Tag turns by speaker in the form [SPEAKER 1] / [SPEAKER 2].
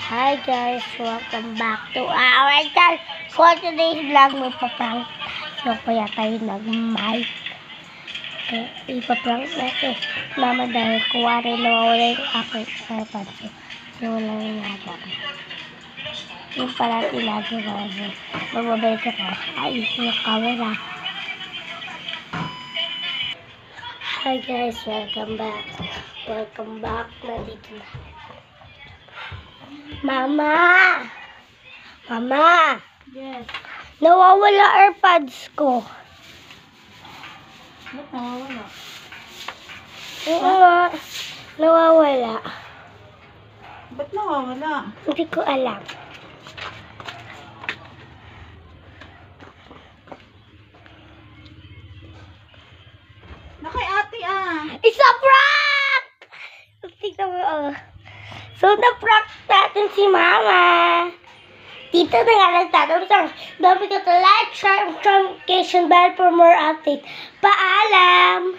[SPEAKER 1] Hi guys, welcome back to our channel. For today's vlog, magpa-prank tayo. Kaya tayo nag-mic. Okay, ipaprank natin. Mama dahil kuwari nawawala yung aking AirPods. So, wala yung nabak. Yung pala tinago namin. Magbabalik ako. Ay, yung camera. Hi guys, welcome back. Welcome back. Nandito na. Mama! Mama!
[SPEAKER 2] Yes.
[SPEAKER 1] Nawawala AirPods ko.
[SPEAKER 2] Ba't nawawala?
[SPEAKER 1] Oo nga. Nawawala.
[SPEAKER 2] Ba't nawawala?
[SPEAKER 1] Hindi ko alam.
[SPEAKER 2] Nakay ate ah.
[SPEAKER 1] It's a prank! Tignan mo, oh. So, na-prank natin si Mama. Dito na nga nagtatanong. Don't forget to like, share, and notification bell for more updates. Paalam!